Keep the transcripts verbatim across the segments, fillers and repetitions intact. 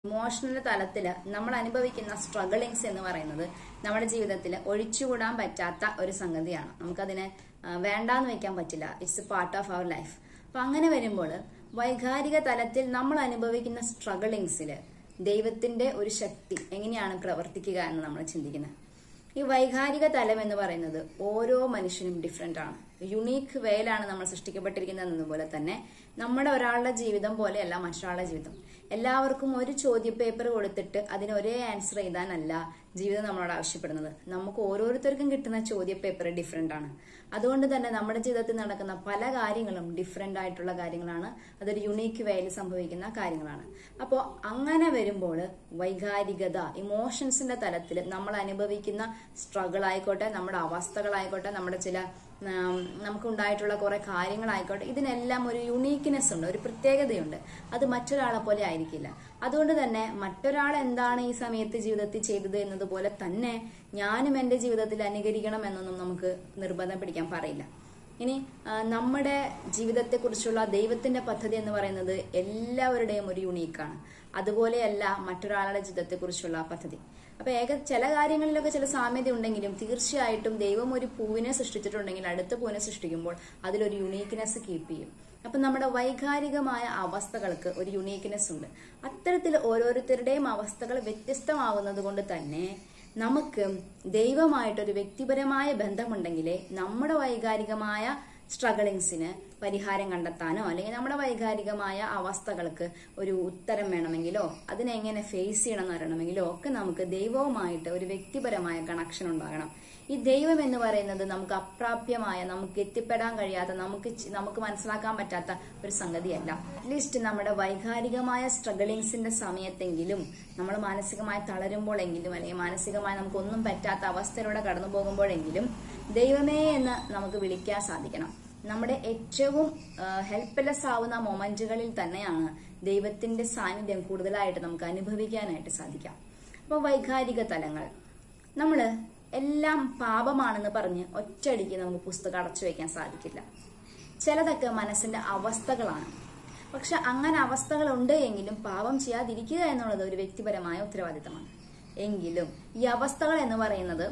Emotional തലത്തിൽ നമ്മൾ അനുഭവിക്കുന്ന സ്ട്രഗിളിങ്സ് എന്ന് പറയുന്നത് നമ്മുടെ ജീവിതത്തിൽ ഒഴിച്ചുകൂടാൻ പറ്റാത്ത ഒരു സംഗതിയാണ്. നമുക്കതിനെ വേണ്ടാന്ന് വെക്കാൻ പറ്റില്ല. It's a part of our life. അപ്പൊ അങ്ങനെ വരുമ്പോൾ വൈകാരിക തലത്തിൽ നമ്മൾ അനുഭവിക്കുന്ന സ്ട്രഗിളിങ്സിൽ ദൈവത്തിന്റെ ഒരു ശക്തി എങ്ങനെയാണ് പ്രവർത്തിക്കുക എന്ന് നമ്മൾ ചിന്തിക്കുന്നത്. ഈ വൈകാരിക തലം എന്ന് പറയുന്നത് ഓരോ മനുഷ്യനും ഡിഫറെന്റ് ആണ്. യുണീക്ക് വേയിലാണ് നമ്മൾ സൃഷ്ടിക്കപ്പെട്ടിരിക്കുന്നത് എന്നതുപോലെ തന്നെ നമ്മുടെ ഒരാളുടെ ജീവിതം പോലെയല്ല മറ്റൊരാളുടെ ജീവിതം. എല്ലാവർക്കും ഒരു ചോദ്യ പേപ്പർ കൊടുത്തിട്ട് അതിന് ഒരേ ആൻസർ എഴുതാനല്ല ജീവിതം നമ്മളോട് ആവശ്യപ്പെടുന്നത്. നമുക്ക് ഓരോരുത്തർക്കും കിട്ടുന്ന ചോദ്യ പേപ്പർ ഡിഫറെന്റ് ആണ്. അതുകൊണ്ട് തന്നെ നമ്മുടെ ജീവിതത്തിൽ നടക്കുന്ന പല കാര്യങ്ങളും ഡിഫറെന്റ് ആയിട്ടുള്ള കാര്യങ്ങളാണ്. അതൊരു യുണീക്ക് വേയിൽ സംഭവിക്കുന്ന കാര്യങ്ങളാണ്. അപ്പോൾ അങ്ങനെ വരുമ്പോൾ വൈകാരികത ഇമോഷൻസിന്റെ തലത്തിൽ നമ്മൾ അനുഭവിക്കുന്ന സ്ട്രഗിൾ ആയിക്കോട്ടെ, നമ്മുടെ അവസ്ഥകളായിക്കോട്ടെ, നമ്മുടെ ചില നമുക്കുണ്ടായിട്ടുള്ള കുറെ കാര്യങ്ങളായിക്കോട്ടെ, ഇതിനെല്ലാം ഒരു യുണീക്ക്നെസ് ഉണ്ട്, ഒരു പ്രത്യേകതയുണ്ട്. അത് മറ്റൊരാളെ പോലെ ആയിരിക്കില്ല. അതുകൊണ്ട് തന്നെ മറ്റൊരാൾ എന്താണ് ഈ സമയത്ത് ജീവിതത്തിൽ ചെയ്തത് എന്നതുപോലെ തന്നെ ഞാനും എന്റെ ജീവിതത്തിൽ അനുകരിക്കണം എന്നൊന്നും നമുക്ക് നിർബന്ധം പിടിക്കാൻ പറയില്ല. ഇനി നമ്മുടെ ജീവിതത്തെക്കുറിച്ചുള്ള ദൈവത്തിന്റെ പദ്ധതി എന്ന് പറയുന്നത് എല്ലാവരുടെയും ഒരു യുണീക്കാണ്. അതുപോലെയല്ല മറ്റൊരാളുടെ ജീവിതത്തെക്കുറിച്ചുള്ള പദ്ധതി. അപ്പൊ ഏക ചില കാര്യങ്ങളിലൊക്കെ ചില സാമ്യത ഉണ്ടെങ്കിലും തീർച്ചയായിട്ടും ദൈവം ഒരു പൂവിനെ സൃഷ്ടിച്ചിട്ടുണ്ടെങ്കിൽ അടുത്ത പൂവിനെ സൃഷ്ടിക്കുമ്പോൾ അതിലൊരു യുണീക്ക്നെസ് കീപ്പ് ചെയ്യും. അപ്പൊ നമ്മുടെ വൈകാരികമായ അവസ്ഥകൾക്ക് ഒരു യുണീക്ക്നെസ് ഉണ്ട്. അത്തരത്തിൽ ഓരോരുത്തരുടെയും അവസ്ഥകൾ വ്യത്യസ്തമാവുന്നത് കൊണ്ട് തന്നെ നമുക്ക് ദൈവമായിട്ടൊരു വ്യക്തിപരമായ ബന്ധമുണ്ടെങ്കിലേ നമ്മുടെ വൈകാരികമായ സ്ട്രഗിളിങ്സിന് പരിഹാരം കണ്ടെത്താനോ അല്ലെങ്കിൽ നമ്മുടെ വൈകാരികമായ അവസ്ഥകൾക്ക് ഒരു ഉത്തരം വേണമെങ്കിലോ അതിനെങ്ങനെ ഫേസ് ചെയ്യണം എന്ന് അറിയണമെങ്കിലോ ഒക്കെ നമുക്ക് ദൈവവുമായിട്ട് ഒരു വ്യക്തിപരമായ കണക്ഷൻ ഉണ്ടാകണം. ഈ ദൈവം എന്ന് പറയുന്നത് നമുക്ക് അപ്രാപ്യമായ, നമുക്ക് എത്തിപ്പെടാൻ കഴിയാത്ത, നമുക്ക് നമുക്ക് മനസ്സിലാക്കാൻ പറ്റാത്ത ഒരു സംഗതിയല്ല. അറ്റ്ലീസ്റ്റ് നമ്മുടെ വൈകാരികമായ സ്ട്രഗിളിങ്സിന്റെ സമയത്തെങ്കിലും, നമ്മൾ മാനസികമായി തളരുമ്പോഴെങ്കിലും അല്ലെങ്കിൽ മാനസികമായി നമുക്കൊന്നും പറ്റാത്ത അവസ്ഥയിലൂടെ കടന്നു പോകുമ്പോഴെങ്കിലും ദൈവമേ എന്ന് നമുക്ക് വിളിക്കാൻ സാധിക്കണം. നമ്മുടെ ഏറ്റവും ഹെൽപ്ലെസ് ആവുന്ന മൊമെന്റുകളിൽ തന്നെയാണ് ദൈവത്തിന്റെ സാന്നിധ്യം കൂടുതലായിട്ട് നമുക്ക് അനുഭവിക്കാനായിട്ട് സാധിക്കാം. അപ്പൊ വൈകാരിക തലങ്ങൾ നമ്മള് എല്ലാം പാപമാണെന്ന് പറഞ്ഞ് ഒറ്റയടിക്ക് നമുക്ക് പുസ്തകം അടച്ചു വെക്കാൻ സാധിക്കില്ല. ചിലതൊക്കെ മനസ്സിന്റെ അവസ്ഥകളാണ്. പക്ഷെ അങ്ങനെ അവസ്ഥകളുണ്ട് എങ്കിലും പാപം ചെയ്യാതിരിക്കുക എന്നുള്ളത് ഒരു വ്യക്തിപരമായ ഉത്തരവാദിത്തമാണ്. എങ്കിലും ഈ അവസ്ഥകൾ എന്ന് പറയുന്നത്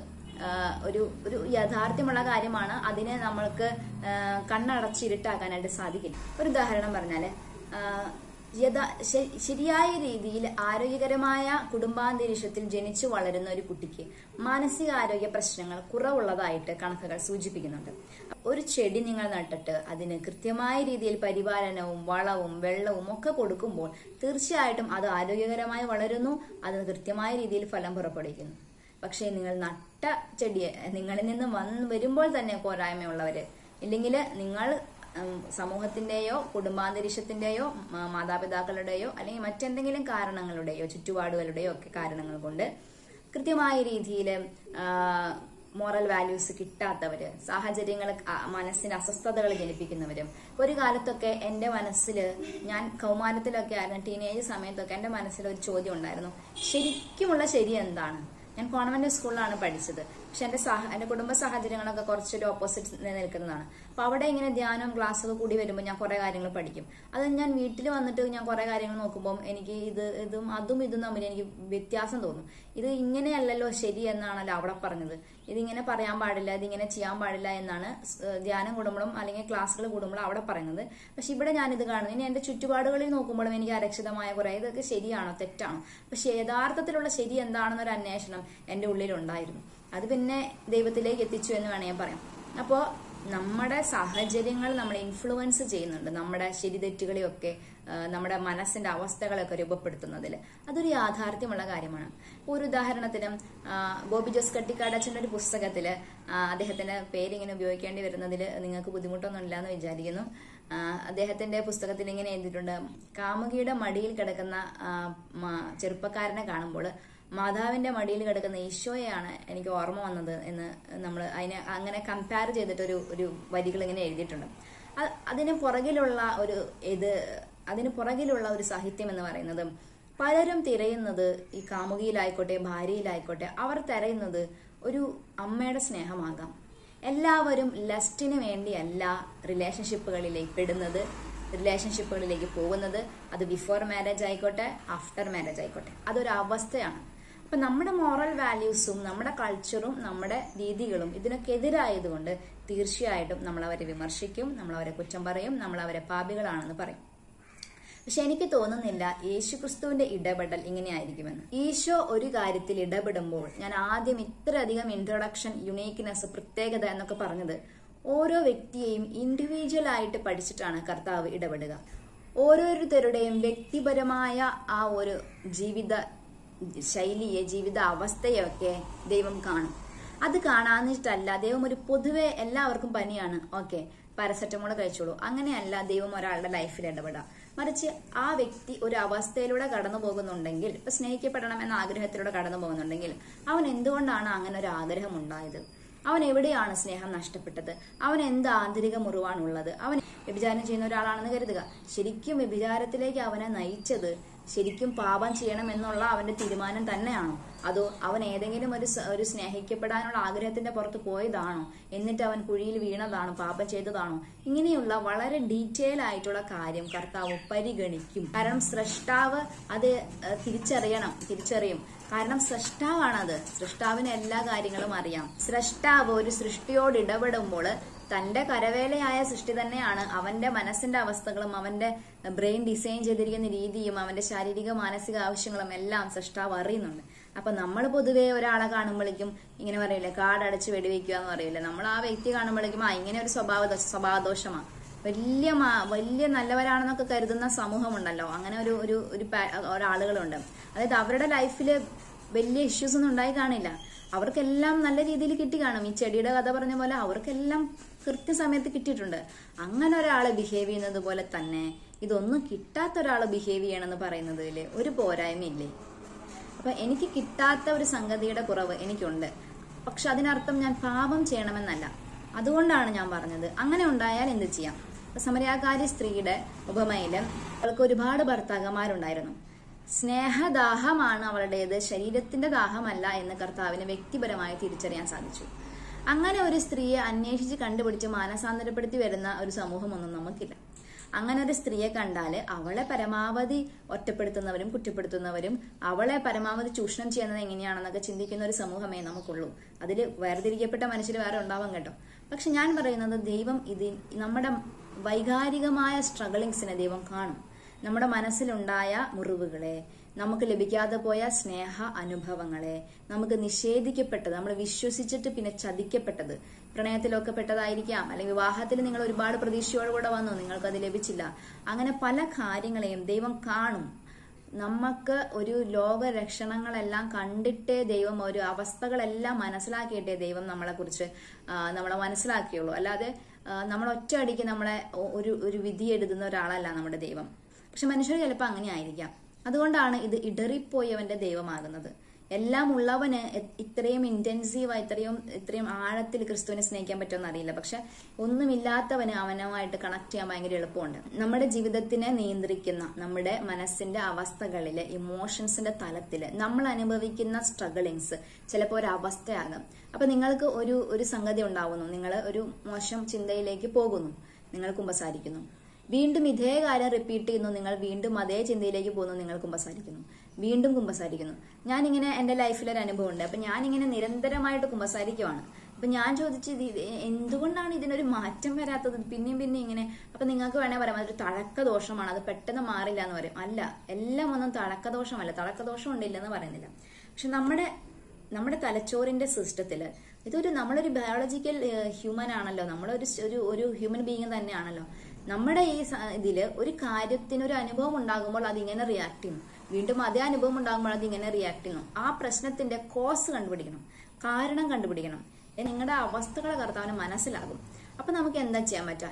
ഒരു ഒരു യാഥാർത്ഥ്യമുള്ള കാര്യമാണ്. അതിനെ നമ്മൾക്ക് കണ്ണടച്ചിരുട്ടാക്കാനായിട്ട് സാധിക്കില്ല. ഒരു ഉദാഹരണം പറഞ്ഞാല് യഥാ ശരിയായ രീതിയിൽ ആരോഗ്യകരമായ കുടുംബാന്തരീക്ഷത്തിൽ ജനിച്ചു വളരുന്ന ഒരു കുട്ടിക്ക് മാനസികാരോഗ്യ പ്രശ്നങ്ങൾ കുറവുള്ളതായിട്ട് കണക്കുകൾ സൂചിപ്പിക്കുന്നുണ്ട്. ഒരു ചെടി നിങ്ങൾ നട്ടിട്ട് അതിന് കൃത്യമായ രീതിയിൽ പരിപാലനവും വളവും വെള്ളവും ഒക്കെ കൊടുക്കുമ്പോൾ തീർച്ചയായിട്ടും അത് ആരോഗ്യകരമായി വളരുന്നു, അത് കൃത്യമായ രീതിയിൽ ഫലം പുറപ്പെടുവിക്കുന്നു. പക്ഷേ നിങ്ങൾ നട്ട ചെടിയെ നിങ്ങളിൽ നിന്ന് വന്ന് വരുമ്പോൾ തന്നെ പോരായ്മയുള്ളവര്, ഇല്ലെങ്കിൽ നിങ്ങൾ സമൂഹത്തിന്റെയോ കുടുംബാന്തരീക്ഷത്തിന്റെയോ മാതാപിതാക്കളുടെയോ അല്ലെങ്കിൽ മറ്റെന്തെങ്കിലും കാരണങ്ങളുടെയോ ചുറ്റുപാടുകളുടെയോ ഒക്കെ കാരണങ്ങൾ കൊണ്ട് കൃത്യമായ രീതിയിൽ മോറൽ വാല്യൂസ് കിട്ടാത്തവര്, സാഹചര്യങ്ങൾ മനസ്സിന് അസ്വസ്ഥതകൾ ജനിപ്പിക്കുന്നവരും. ഒരു കാലത്തൊക്കെ എന്റെ മനസ്സിൽ, ഞാൻ കൗമാരത്തിലൊക്കെ ആയിരുന്നു, ടീനേജ് സമയത്തൊക്കെ എന്റെ മനസ്സിൽ ഒരു ചോദ്യം ഉണ്ടായിരുന്നു, ശരിക്കുമുള്ള ശരി എന്താണ്? ഞാൻ കോൺവെന്റ് സ്കൂളിലാണ് പഠിച്ചത്. പക്ഷെ എന്റെ സഹ എന്റെ കുടുംബ സാഹചര്യങ്ങളൊക്കെ കുറച്ചൊരു ഓപ്പോസിറ്റ് നിൽക്കുന്നതാണ്. അപ്പൊ അവിടെ ഇങ്ങനെ ധ്യാനം ക്ലാസ്സൊക്കെ കൂടി വരുമ്പോൾ ഞാൻ കുറെ കാര്യങ്ങൾ പഠിക്കും. അത് ഞാൻ വീട്ടിൽ വന്നിട്ട് ഞാൻ കുറെ കാര്യങ്ങൾ നോക്കുമ്പോൾ എനിക്ക് ഇത് ഇതും അതും ഇതും തമ്മിൽ എനിക്ക് വ്യത്യാസം തോന്നും. ഇത് ഇങ്ങനെയല്ലല്ലോ ശരി എന്നാണല്ലോ അവിടെ പറഞ്ഞത്, ഇതിങ്ങനെ പറയാൻ പാടില്ല, ഇതിങ്ങനെ ചെയ്യാൻ പാടില്ല എന്നാണ് ധ്യാനം കൂടുമ്പോഴും അല്ലെങ്കിൽ ക്ലാസ്സുകൾ കൂടുമ്പോഴും അവിടെ പറയുന്നത്. പക്ഷെ ഇവിടെ ഞാനിത് കാണുന്നു. ഇനി എന്റെ ചുറ്റുപാടുകളിൽ നോക്കുമ്പോഴും എനിക്ക് അരക്ഷിതമായ കുറെ ഇതൊക്കെ ശരിയാണോ തെറ്റാണോ, പക്ഷെ യഥാർത്ഥത്തിലുള്ള ശരി എന്താണെന്നൊരു അന്വേഷണം എന്റെ ഉള്ളിലുണ്ടായിരുന്നു. അത് പിന്നെ ദൈവത്തിലേക്ക് എത്തിച്ചു എന്ന് വേണമെങ്കിൽ പറയാം. അപ്പോ നമ്മുടെ സാഹചര്യങ്ങൾ നമ്മളെ ഇൻഫ്ലുവൻസ് ചെയ്യുന്നുണ്ട്, നമ്മുടെ ശരിതെറ്റുകളെയൊക്കെ നമ്മുടെ മനസ്സിന്റെ അവസ്ഥകളൊക്കെ രൂപപ്പെടുത്തുന്നതിൽ. അതൊരു യാഥാർത്ഥ്യമുള്ള കാര്യമാണ്. ഒരു ഉദാഹരണത്തിന് ബോബി ജോസ് കട്ടിക്കാടച്ചന്റെ ഒരു പുസ്തകത്തില്, അദ്ദേഹത്തിന്റെ പേരിങ്ങനെ ഉപയോഗിക്കേണ്ടി വരുന്നതിൽ നിങ്ങൾക്ക് ബുദ്ധിമുട്ടൊന്നും ഇല്ലാന്ന് വിചാരിക്കുന്നു. അദ്ദേഹത്തിന്റെ പുസ്തകത്തിൽ ഇങ്ങനെ എഴുതിയിട്ടുണ്ട്, കാമുകിയുടെ മടിയിൽ കിടക്കുന്ന ചെറുപ്പക്കാരനെ കാണുമ്പോൾ മാതാവിന്റെ മടിയിൽ കിടക്കുന്ന ഈശോയെയാണ് എനിക്ക് ഓർമ്മ വന്നത് എന്ന് നമ്മൾ അതിനെ അങ്ങനെ കമ്പയർ ചെയ്തിട്ട് ഒരു ഒരു വരികൾ ഇങ്ങനെ എഴുതിയിട്ടുണ്ട്. അതിന് പുറകിലുള്ള ഒരു ഇത് അതിന് പുറകിലുള്ള ഒരു സാഹിത്യം എന്ന് പറയുന്നത്, പലരും തിരയുന്നത് ഈ കാമുകിയിലായിക്കോട്ടെ ഭാര്യയിലായിക്കോട്ടെ അവർ തിരയുന്നത് ഒരു അമ്മയുടെ സ്നേഹമാകാം. എല്ലാവരും ലസ്റ്റിന് വേണ്ടിയല്ല റിലേഷൻഷിപ്പുകളിലേക്ക് പെടുന്നത്, റിലേഷൻഷിപ്പുകളിലേക്ക് പോകുന്നത്. അത് ബിഫോർ മാരേജ് ആയിക്കോട്ടെ, ആഫ്റ്റർ മാരേജ് ആയിക്കോട്ടെ, അതൊരു അവസ്ഥയാണ്. അപ്പൊ നമ്മുടെ മോറൽ വാല്യൂസും നമ്മുടെ കൾച്ചറും നമ്മുടെ രീതികളും ഇതിനൊക്കെ എതിരായതുകൊണ്ട് തീർച്ചയായിട്ടും നമ്മൾ അവരെ വിമർശിക്കും, നമ്മൾ അവരെ കുറ്റം പറയും, നമ്മൾ അവരെ പാപികളാണെന്ന് പറയും. പക്ഷെ എനിക്ക് തോന്നുന്നില്ല യേശു ക്രിസ്തുവിന്റെ ഇടപെടൽ ഇങ്ങനെയായിരിക്കുമെന്ന്. ഈശോ ഒരു കാര്യത്തിൽ ഇടപെടുമ്പോൾ, ഞാൻ ആദ്യം ഇത്രയധികം ഇൻട്രൊഡക്ഷൻ, യുണീക്ക്നെസ്, പ്രത്യേകത എന്നൊക്കെ പറഞ്ഞത് ഓരോ വ്യക്തിയെയും ഇൻഡിവിജ്വൽ ആയിട്ട് പഠിച്ചിട്ടാണ് കർത്താവ് ഇടപെടുക. ഓരോരുത്തരുടെയും വ്യക്തിപരമായ ആ ഒരു ജീവിത ശൈലിയെ, ജീവിത അവസ്ഥയൊക്കെ ദൈവം കാണും. അത് കാണാന്നിട്ടല്ല ദൈവം ഒരു പൊതുവെ എല്ലാവർക്കും പനിയാണ്, ഓക്കെ പാരസെറ്റമോൾ കഴിച്ചോളൂ, അങ്ങനെയല്ല ദൈവം ഒരാളുടെ ലൈഫിൽ ഇടപെടാം. മറിച്ച് ആ വ്യക്തി ഒരു അവസ്ഥയിലൂടെ കടന്നു പോകുന്നുണ്ടെങ്കിൽ, ഇപ്പൊ സ്നേഹിക്കപ്പെടണം എന്ന ആഗ്രഹത്തിലൂടെ കടന്നു പോകുന്നുണ്ടെങ്കിൽ, അവൻ എന്തുകൊണ്ടാണ് അങ്ങനെ ഒരു ആഗ്രഹം ഉണ്ടായത്, അവൻ എവിടെയാണ് സ്നേഹം നഷ്ടപ്പെട്ടത്, അവൻ എന്ത് ആന്തരിക മുറിവാണുള്ളത്, അവൻ വ്യഭിചാരം ചെയ്യുന്ന ഒരാളാണെന്ന് കരുതുക. ശരിക്കും വ്യഭിചാരത്തിലേക്ക് അവനെ നയിച്ചത് ശരിക്കും പാപം ചെയ്യണം എന്നുള്ള അവന്റെ തീരുമാനം തന്നെയാണോ, അതോ അവൻ ഏതെങ്കിലും ഒരു ഒരു സ്നേഹിക്കപ്പെടാനുള്ള ആഗ്രഹത്തിന്റെ പുറത്ത് പോയതാണോ, എന്നിട്ട് അവൻ കുഴിയിൽ വീണതാണോ, പാപം ചെയ്തതാണോ? ഇങ്ങനെയുള്ള വളരെ ഡീറ്റെയിൽ ആയിട്ടുള്ള കാര്യം കർത്താവ് പരിഗണിക്കും. കാരണം സ്രഷ്ടാവ് അത് തിരിച്ചറിയണം തിരിച്ചറിയും കാരണം സ്രഷ്ടാവാണത്. സൃഷ്ടാവിന് എല്ലാ കാര്യങ്ങളും അറിയാം. സ്രഷ്ടാവ് ഒരു സൃഷ്ടിയോട് ഇടപെടുമ്പോൾ തന്റെ കരവേലയായ സൃഷ്ടി തന്നെയാണ് അവന്റെ മനസ്സിന്റെ അവസ്ഥകളും അവന്റെ ബ്രെയിൻ ഡിസൈൻ ചെയ്തിരിക്കുന്ന രീതിയും അവന്റെ ശാരീരിക മാനസിക ആവശ്യങ്ങളും എല്ലാം സൃഷ്ടാവ് അറിയുന്നുണ്ട്. അപ്പൊ നമ്മൾ പൊതുവെ ഒരാളെ കാണുമ്പോഴേക്കും ഇങ്ങനെ പറയില്ലേ, കാടടച്ച് വെടിവെക്കുക എന്ന് പറയില്ലേ, നമ്മൾ ആ വ്യക്തി കാണുമ്പോഴേക്കും ആ ഇങ്ങനെ ഒരു സ്വഭാവ സ്വഭാവദോഷമാണ്, വലിയ വലിയ നല്ലവരാണെന്നൊക്കെ കരുതുന്ന സമൂഹമുണ്ടല്ലോ, അങ്ങനെ ഒരു ഒരു ഒരാളുകളുണ്ട്. അതായത് അവരുടെ ലൈഫില് വലിയ ഇഷ്യൂസ് ഒന്നും ഉണ്ടായി കാണില്ല, അവർക്കെല്ലാം നല്ല രീതിയിൽ കിട്ടി കാണും. ഈ ചെടിയുടെ കഥ പറഞ്ഞ പോലെ അവർക്കെല്ലാം കൃത്യസമയത്ത് കിട്ടിയിട്ടുണ്ട്. അങ്ങനെ ഒരാള് ബിഹേവ് ചെയ്യുന്നത് പോലെ തന്നെ ഇതൊന്നും കിട്ടാത്ത ഒരാള് ബിഹേവ് ചെയ്യണമെന്ന് പറയുന്നതിൽ ഒരു പോരായ്മയില്ലേ? അപ്പൊ എനിക്ക് കിട്ടാത്ത ഒരു സംഗതിയുടെ കുറവ് എനിക്കുണ്ട്, പക്ഷെ അതിനർത്ഥം ഞാൻ പാപം ചെയ്യണമെന്നല്ല. അതുകൊണ്ടാണ് ഞാൻ പറഞ്ഞത് അങ്ങനെ ഉണ്ടായാൽ എന്ത് ചെയ്യാം. സമരിയാക്കാരി സ്ത്രീയുടെ ഉപമയില് അവൾക്ക് ഒരുപാട് ഭർത്താക്കന്മാരുണ്ടായിരുന്നു. സ്നേഹദാഹമാണ് അവളുടേത്, ശരീരത്തിന്റെ ദാഹമല്ല എന്ന് കർത്താവിന് വ്യക്തിപരമായി തിരിച്ചറിയാൻ സാധിച്ചു. അങ്ങനെ ഒരു സ്ത്രീയെ അന്വേഷിച്ച് കണ്ടുപിടിച്ച് മാനസാന്തരപ്പെടുത്തി വരുന്ന ഒരു സമൂഹമൊന്നും നമുക്കില്ല. അങ്ങനെ ഒരു സ്ത്രീയെ കണ്ടാല് അവളെ പരമാവധി ഒറ്റപ്പെടുത്തുന്നവരും കുറ്റപ്പെടുത്തുന്നവരും അവളെ പരമാവധി ചൂഷണം ചെയ്യുന്നത് എങ്ങനെയാണെന്നൊക്കെ ചിന്തിക്കുന്ന ഒരു സമൂഹമേ നമുക്കുള്ളൂ. അതിൽ വേർതിരിക്കപ്പെട്ട മനുഷ്യർ വേറെ ഉണ്ടാവാൻ കേട്ടോ. പക്ഷെ ഞാൻ പറയുന്നത് ദൈവം ഇത് നമ്മുടെ വൈകാരികമായ സ്ട്രഗിളിങ്സിനെ ദൈവം കാണും. നമ്മുടെ മനസ്സിലുണ്ടായ മുറിവുകളെ, നമുക്ക് ലഭിക്കാതെ പോയ സ്നേഹ അനുഭവങ്ങളെ, നമുക്ക് നിഷേധിക്കപ്പെട്ടത്, നമ്മൾ വിശ്വസിച്ചിട്ട് പിന്നെ ചതിക്കപ്പെട്ടത്, പ്രണയത്തിലൊക്കെ പെട്ടതായിരിക്കാം, അല്ലെങ്കിൽ വിവാഹത്തിൽ നിങ്ങൾ ഒരുപാട് പ്രതീക്ഷയോടുകൂടെ വന്നു, നിങ്ങൾക്കത് ലഭിച്ചില്ല, അങ്ങനെ പല കാര്യങ്ങളെയും ദൈവം കാണും. നമുക്ക് ഒരു ലോക ലക്ഷണങ്ങളെല്ലാം കണ്ടിട്ടേ ദൈവം, ഒരു അവസ്ഥകളെല്ലാം മനസ്സിലാക്കിയിട്ടേ ദൈവം നമ്മളെ കുറിച്ച് നമ്മളെ മനസ്സിലാക്കിയുള്ളൂ. അല്ലാതെ നമ്മൾ ഒറ്റയടിക്ക് നമ്മളെ ഒരു ഒരു വിധി എഴുതുന്ന ഒരാളല്ല നമ്മുടെ ദൈവം. പക്ഷെ മനുഷ്യർ ചിലപ്പോൾ അങ്ങനെ ആയിരിക്കാം. അതുകൊണ്ടാണ് ഇത് ഇടറിപ്പോയവന്റെ ദൈവമാകുന്നത്. എല്ലാം ഉള്ളവന് ഇത്രയും ഇന്റൻസീവായി, ഇത്രയും ഇത്രയും ആഴത്തിൽ ക്രിസ്തുവിനെ സ്നേഹിക്കാൻ പറ്റുമെന്ന് അറിയില്ല. പക്ഷെ ഒന്നുമില്ലാത്തവന് അവനുമായിട്ട് കണക്ട് ചെയ്യാൻ ഭയങ്കര എളുപ്പമുണ്ട്. നമ്മുടെ ജീവിതത്തിനെ നിയന്ത്രിക്കുന്ന നമ്മുടെ മനസ്സിന്റെ അവസ്ഥകളിലെ, ഇമോഷൻസിന്റെ തലത്തില് നമ്മൾ അനുഭവിക്കുന്ന സ്ട്രഗിളിങ്സ് ചിലപ്പോൾ ഒരു അവസ്ഥയാകും. അപ്പൊ നിങ്ങൾക്ക് ഒരു ഒരു സംഗതി ഉണ്ടാവുന്നു, നിങ്ങൾ ഒരു മോശം ചിന്തയിലേക്ക് പോകുന്നു, നിങ്ങൾ കുമ്പസാരിക്കുന്നു, വീണ്ടും ഇതേ കാര്യം റിപ്പീറ്റ് ചെയ്യുന്നു, നിങ്ങൾ വീണ്ടും അതേ ചിന്തയിലേക്ക് പോകുന്നു, നിങ്ങൾ കുമ്പസാരിക്കുന്നു, വീണ്ടും കുമ്പസാരിക്കുന്നു. ഞാനിങ്ങനെ എന്റെ ലൈഫിലൊരു അനുഭവം ഉണ്ട്. അപ്പൊ ഞാനിങ്ങനെ നിരന്തരമായിട്ട് കുമ്പസാരിക്കുവാണ്. അപ്പൊ ഞാൻ ചോദിച്ചത് എന്തുകൊണ്ടാണ് ഇതിനൊരു മാറ്റം വരാത്തത്, പിന്നെയും പിന്നെ ഇങ്ങനെ. അപ്പൊ നിങ്ങൾക്ക് വേണേ പറയാം അതൊരു തഴക്കദോഷമാണ്, അത് പെട്ടെന്ന് മാറില്ല എന്ന് പറയും. അല്ല, എല്ലാം ഒന്നും തഴക്കദോഷമല്ല, തഴക്കദോഷം ഉണ്ടില്ലെന്ന് പറയുന്നില്ല. പക്ഷെ നമ്മുടെ നമ്മുടെ തലച്ചോറിന്റെ സിസ്റ്റത്തില് ഇതൊരു, നമ്മളൊരു ബയോളജിക്കൽ ഹ്യൂമൻ ആണല്ലോ, നമ്മളൊരു ഒരു ഹ്യൂമൻ ബീയിങ് തന്നെയാണല്ലോ. നമ്മുടെ ഈ ഇതില് ഒരു കാര്യത്തിന് ഒരു അനുഭവം ഉണ്ടാകുമ്പോൾ അതിങ്ങനെ റിയാക്ട് ചെയ്യണം, വീണ്ടും അതേ അനുഭവം ഉണ്ടാകുമ്പോൾ അതിങ്ങനെ റിയാക്ട് ചെയ്യണം. ആ പ്രശ്നത്തിന്റെ കോസ് കണ്ടുപിടിക്കണം, കാരണം കണ്ടുപിടിക്കണം. നിങ്ങളുടെ അവസ്ഥകളെ കർത്താവിന് മനസ്സിലാകും. അപ്പൊ നമുക്ക് എന്താ ചെയ്യാൻ പറ്റുക?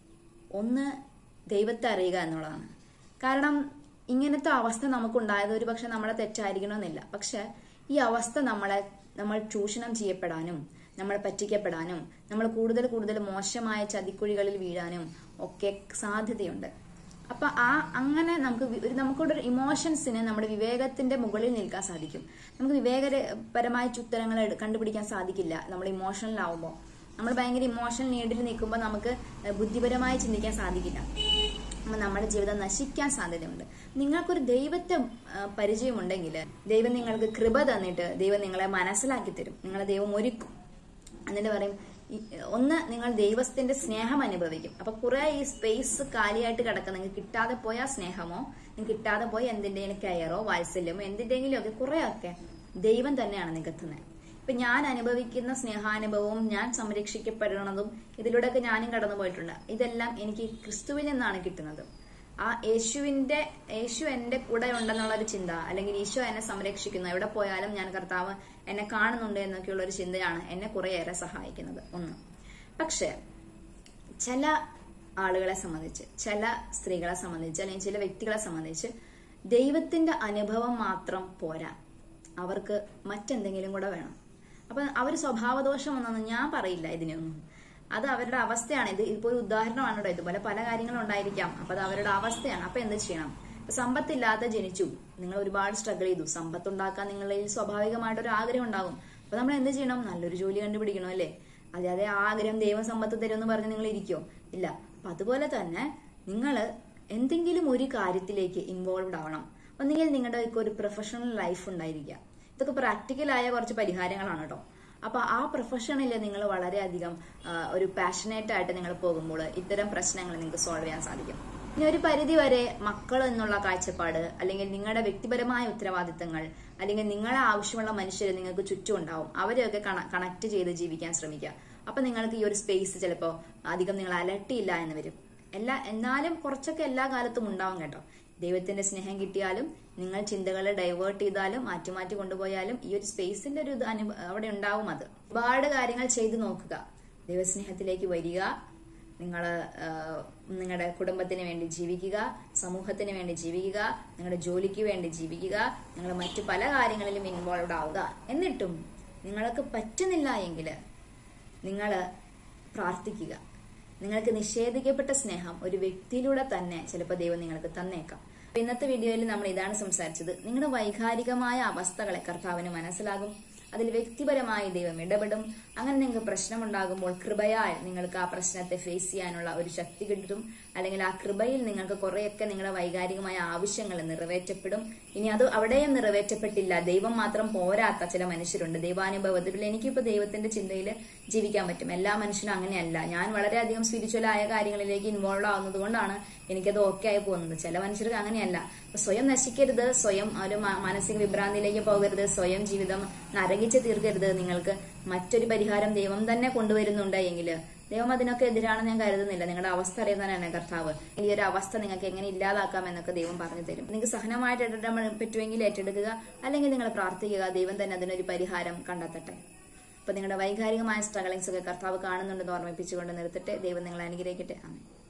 ഒന്ന്, ദൈവത്തെ അറിയുക എന്നുള്ളതാണ്. കാരണം ഇങ്ങനത്തെ അവസ്ഥ നമുക്കുണ്ടായത് ഒരു പക്ഷെ നമ്മളെ തെറ്റായിരിക്കണമെന്നില്ല. പക്ഷെ ഈ അവസ്ഥ നമ്മളെ നമ്മൾ ചൂഷണം ചെയ്യപ്പെടാനും, നമ്മൾ പറ്റിക്കപ്പെടാനും, നമ്മൾ കൂടുതൽ കൂടുതൽ മോശമായ ചതിക്കുഴികളിൽ വീഴാനും ഒക്കെ സാധ്യതയുണ്ട്. അപ്പൊ ആ അങ്ങനെ നമുക്ക് ഒരു നമുക്കൊരു ഇമോഷൻസിന് നമ്മുടെ വിവേകത്തിന്റെ മുകളിൽ നിൽക്കാൻ സാധിക്കും. നമുക്ക് വിവേകപരമായ ഉത്തരങ്ങൾ കണ്ടുപിടിക്കാൻ സാധിക്കില്ല നമ്മൾ ഇമോഷണൽ ആവുമ്പോൾ. നമ്മൾ ഭയങ്കര ഇമോഷണൽ നീഡിൽ നിൽക്കുമ്പോൾ നമുക്ക് ബുദ്ധിപരമായി ചിന്തിക്കാൻ സാധിക്കില്ല. അപ്പം നമ്മുടെ ജീവിതം നശിക്കാൻ സാധ്യതയുണ്ട്. നിങ്ങൾക്കൊരു ദൈവത്തെ പരിചയമുണ്ടെങ്കിൽ ദൈവം നിങ്ങൾക്ക് കൃപ തന്നിട്ട് ദൈവം നിങ്ങളെ മനസ്സിലാക്കി തരും, നിങ്ങളെ ദൈവം ഒരുക്കും. എന്നിട്ട് പറയും, ഒന്ന് നിങ്ങൾ ദൈവത്തിന്റെ സ്നേഹം അനുഭവിക്കും. അപ്പൊ കുറെ ഈ സ്പേസ് കാലിയായിട്ട് കിടക്കുന്ന നിങ്ങൾക്ക് കിട്ടാതെ പോയ സ്നേഹമോ നിങ്ങൾക്ക് കിട്ടാതെ പോയ എന്തിന്റെങ്കിലും കെയറോ വാത്സല്യമോ എന്തിന്റെങ്കിലും ഒക്കെ കുറെയൊക്കെ ദൈവം തന്നെയാണ് നികത്തുന്നത്. ഇപ്പൊ ഞാൻ അനുഭവിക്കുന്ന സ്നേഹാനുഭവവും ഞാൻ സംരക്ഷിക്കപ്പെടണതും ഇതിലൂടെയൊക്കെ ഞാനും കടന്നു പോയിട്ടുണ്ട്. ഇതെല്ലാം എനിക്ക് ക്രിസ്തുവിൽ നിന്നാണ് കിട്ടുന്നത്. ആ യേശുവിന്റെ യേശു എന്റെ കൂടെ ഉണ്ടെന്നുള്ള ഒരു ചിന്ത, അല്ലെങ്കിൽ ഈശോ എന്നെ സംരക്ഷിക്കുന്നു, എവിടെ പോയാലും ഞാൻ കർത്താവ് എന്നെ കാണുന്നുണ്ട് എന്നൊക്കെയുള്ള ഒരു ചിന്തയാണ് എന്നെ കുറേയേറെ സഹായിക്കുന്നത്. ഒന്ന്. പക്ഷെ ചില ആളുകളെ സംബന്ധിച്ച്, ചില സ്ത്രീകളെ സംബന്ധിച്ച്, അല്ലെങ്കിൽ ചില വ്യക്തികളെ സംബന്ധിച്ച് ദൈവത്തിന്റെ അനുഭവം മാത്രം പോരാ, അവർക്ക് മറ്റെന്തെങ്കിലും കൂടെ വേണം. അപ്പൊ അവർ സ്വഭാവദോഷം ഒന്നൊന്നും ഞാൻ പറയില്ല ഇതിനൊന്നും, അത് അവരുടെ അവസ്ഥയാണ്. ഇത് ഇപ്പൊ ഒരു ഉദാഹരണമാണ് കേട്ടോ. ഇതുപോലെ പല കാര്യങ്ങളും ഉണ്ടായിരിക്കാം. അപ്പൊ അത് അവരുടെ അവസ്ഥയാണ്. അപ്പൊ എന്ത് ചെയ്യണം? സമ്പത്തില്ലാതെ ജനിച്ചു, നിങ്ങൾ ഒരുപാട് സ്ട്രഗിൾ ചെയ്തു, സമ്പത്ത് ഉണ്ടാക്കാൻ നിങ്ങളിൽ സ്വാഭാവികമായിട്ടൊരു ആഗ്രഹം ഉണ്ടാകും. അപ്പൊ നമ്മൾ എന്ത് ചെയ്യണം? നല്ലൊരു ജോലി കണ്ടുപിടിക്കണം അല്ലേ? അതെ അതെ ആഗ്രഹം ദൈവം സമ്പത്ത് തരുമെന്ന് പറഞ്ഞ് നിങ്ങൾ ഇരിക്കോ? ഇല്ല. അപ്പൊ അതുപോലെ തന്നെ നിങ്ങൾ എന്തെങ്കിലും ഒരു കാര്യത്തിലേക്ക് ഇൻവോൾവ് ആവണം. ഒന്നുകിൽ നിങ്ങളുടെ ഒരു പ്രൊഫഷണൽ ലൈഫ് ഉണ്ടായിരിക്കുക. ഇതൊക്കെ പ്രാക്ടിക്കലായ കുറച്ച് പരിഹാരങ്ങളാണ് കേട്ടോ. അപ്പൊ ആ പ്രൊഫഷനിൽ നിങ്ങൾ വളരെയധികം ഒരു പാഷനേറ്റ് ആയിട്ട് നിങ്ങൾ പോകുമ്പോൾ ഇത്തരം പ്രശ്നങ്ങൾ നിങ്ങൾക്ക് സോൾവ് ചെയ്യാൻ സാധിക്കും. ഇനി ഒരു പരിധി വരെ മക്കൾ എന്നുള്ള കാഴ്ചപ്പാട്, അല്ലെങ്കിൽ നിങ്ങളുടെ വ്യക്തിപരമായ ഉത്തരവാദിത്തങ്ങൾ, അല്ലെങ്കിൽ നിങ്ങളെ ആവശ്യമുള്ള മനുഷ്യർ നിങ്ങൾക്ക് ചുറ്റും ഉണ്ടാവും. അവരെയൊക്കെ കണക്ട് ചെയ്ത് ജീവിക്കാൻ ശ്രമിക്കുക. അപ്പൊ നിങ്ങൾക്ക് ഈ ഒരു സ്പേസ് ചിലപ്പോൾ അധികം നിങ്ങൾ അലട്ടിയില്ല എന്ന് വരും. എല്ലാ എന്നാലും കുറച്ചൊക്കെ എല്ലാ കാലത്തും ഉണ്ടാവും കേട്ടോ. ദൈവത്തിന്റെ സ്നേഹം കിട്ടിയാലും നിങ്ങൾ ചിന്തകളെ ഡൈവേർട്ട് ചെയ്താലും മാറ്റി മാറ്റി കൊണ്ടുപോയാലും ഈ ഒരു സ്പേസിന്റെ ഒരു അനുഭവ അവിടെ ഉണ്ടാവും. അത് ഒരുപാട് കാര്യങ്ങൾ ചെയ്തു നോക്കുക. ദൈവസ്നേഹത്തിലേക്ക് വരിക. നിങ്ങൾ നിങ്ങളുടെ കുടുംബത്തിന് വേണ്ടി ജീവിക്കുക, സമൂഹത്തിന് വേണ്ടി ജീവിക്കുക, നിങ്ങളുടെ ജോലിക്ക് വേണ്ടി ജീവിക്കുക, നിങ്ങൾ മറ്റു പല കാര്യങ്ങളിലും ഇൻവോൾവ് ആവുക. എന്നിട്ടും നിങ്ങൾക്ക് പറ്റുന്നില്ല എങ്കിൽ നിങ്ങൾ പ്രാർത്ഥിക്കുക. നിങ്ങൾക്ക് നിഷേധിക്കപ്പെട്ട സ്നേഹം ഒരു വ്യക്തിയിലൂടെ തന്നെ ചിലപ്പോൾ ദൈവം നിങ്ങൾക്ക് തന്നേക്കാം. ഇന്നത്തെ വീഡിയോയിൽ നമ്മൾ ഇതാണ് സംസാരിച്ചത്. നിങ്ങളുടെ വൈകാരികമായ അവസ്ഥകളെ കർത്താവിന് മനസ്സിലാകും. അതിൽ വ്യക്തിപരമായി ദൈവം ഇടപെടും. അങ്ങനെ നിങ്ങൾക്ക് പ്രശ്നമുണ്ടാകുമ്പോൾ കൃപയാൽ നിങ്ങൾക്ക് ആ പ്രശ്നത്തെ ഫേസ് ചെയ്യാനുള്ള ഒരു ശക്തി കിട്ടും. അല്ലെങ്കിൽ ആ കൃപയിൽ നിങ്ങൾക്ക് കുറെയൊക്കെ നിങ്ങളുടെ വൈകാരികമായ ആവശ്യങ്ങൾ നിറവേറ്റപ്പെടും. ഇനി അത് അവിടെയും നിറവേറ്റപ്പെട്ടില്ല, ദൈവം മാത്രം പോരാത്ത ചില മനുഷ്യരുണ്ട്. ദൈവാനുഭവത്തിൽ എനിക്കിപ്പോ ദൈവത്തിന്റെ ചിന്തയിൽ ജീവിക്കാൻ പറ്റും. എല്ലാ മനുഷ്യനും അങ്ങനെയല്ല. ഞാൻ വളരെയധികം സ്പിരിച്വലായ കാര്യങ്ങളിലേക്ക് ഇൻവോൾവ് ആവുന്നത് കൊണ്ടാണ് എനിക്കത് ഓക്കെ ആയി പോകുന്നത്. ചില മനുഷ്യർക്ക് അങ്ങനെയല്ല. സ്വയം നശിക്കരുത്, സ്വയം ഒരു മാനസിക വിഭ്രാന്തിയിലേക്ക് പോകരുത്, സ്വയം ജീവിതം നരകിച്ച് തീർക്കരുത്. നിങ്ങൾക്ക് മറ്റൊരു പരിഹാരം ദൈവം തന്നെ കൊണ്ടുവരുന്നുണ്ട് എങ്കിൽ ദൈവം അതിനൊക്കെ എതിരാണെന്ന് ഞാൻ കരുതുന്നില്ല. നിങ്ങളുടെ അവസ്ഥ അറിയുന്നതന്നെയാണ് കർത്താവ്. ഈ ഒരു അവസ്ഥ നിങ്ങൾക്ക് എങ്ങനെ ഇല്ലാതാക്കാം എന്നൊക്കെ ദൈവം പറഞ്ഞു തരും. നിങ്ങൾക്ക് സഹനമായിട്ട് ഏറ്റെടുക്കാൻ പറ്റുമെങ്കിൽ ഏറ്റെടുക്കുക, അല്ലെങ്കിൽ നിങ്ങൾ പ്രാർത്ഥിക്കുക. ദൈവം തന്നെ അതിനൊരു പരിഹാരം കണ്ടെത്തട്ടെ. അപ്പൊ നിങ്ങളുടെ വൈകാരികമായ സ്ട്രഗിൾസ് ഒക്കെ കർത്താവ് കാണുന്നുണ്ടെന്ന് ഓർമ്മിപ്പിച്ചുകൊണ്ട് നിർത്തട്ടെ. ദൈവം നിങ്ങളെ അനുഗ്രഹിക്കട്ടെ. ആമേൻ.